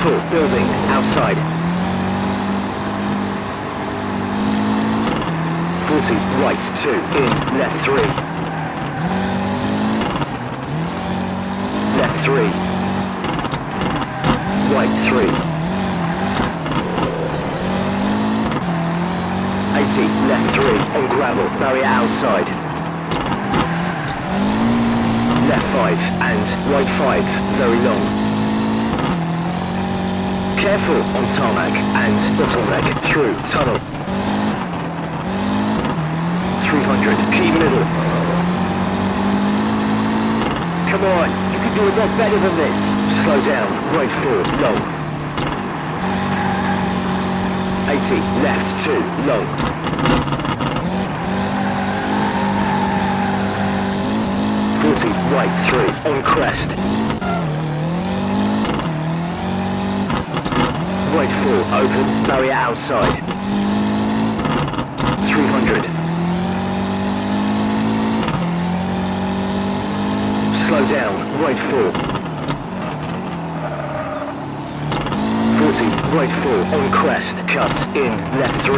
Careful, building, outside. 40, right 2, in, left 3. Left 3. Right 3. 80, left 3, on gravel, barrier outside. Left 5, and right 5, very long. Careful on tarmac, and bottleneck, through, tunnel. 300, key middle. Come on, you can do a lot better than this. Slow down, right 4, long. 80, left 2, long. 40, right 3, on crest. Right 4, open, barrier outside. 300. Slow down, right 4. 40, right 4, on crest, cut, in, left 3.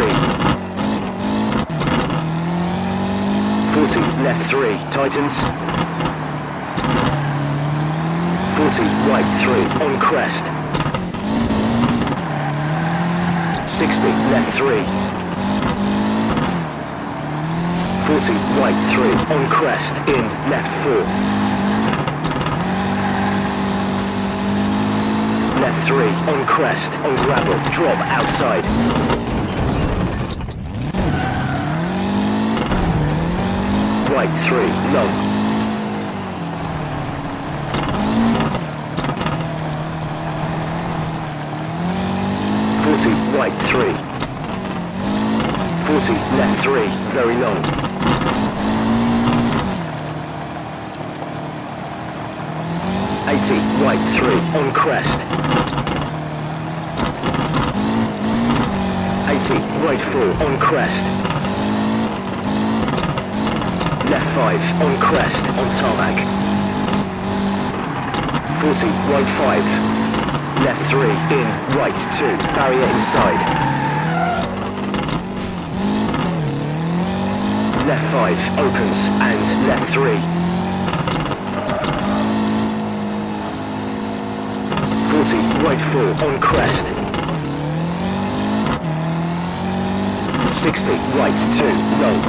40, left 3, tightens. 40, right 3, on crest. 60, left 3. 40, right 3, on crest, in, left 4. Left 3, on crest, on gravel, drop outside. Right 3, long. 40, right 3. 40, left 3, very long. 80, right 3, on crest. 80, right 4, on crest. Left 5, on crest, on tarmac. 40, right 5. Left 3, in, right 2, barrier inside. Left 5, opens, and left 3. 40, right 4, on crest. 60, right 2, long.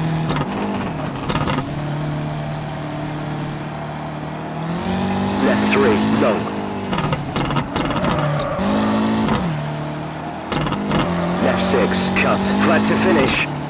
Left 3, long. Left 6, cut, flat to finish.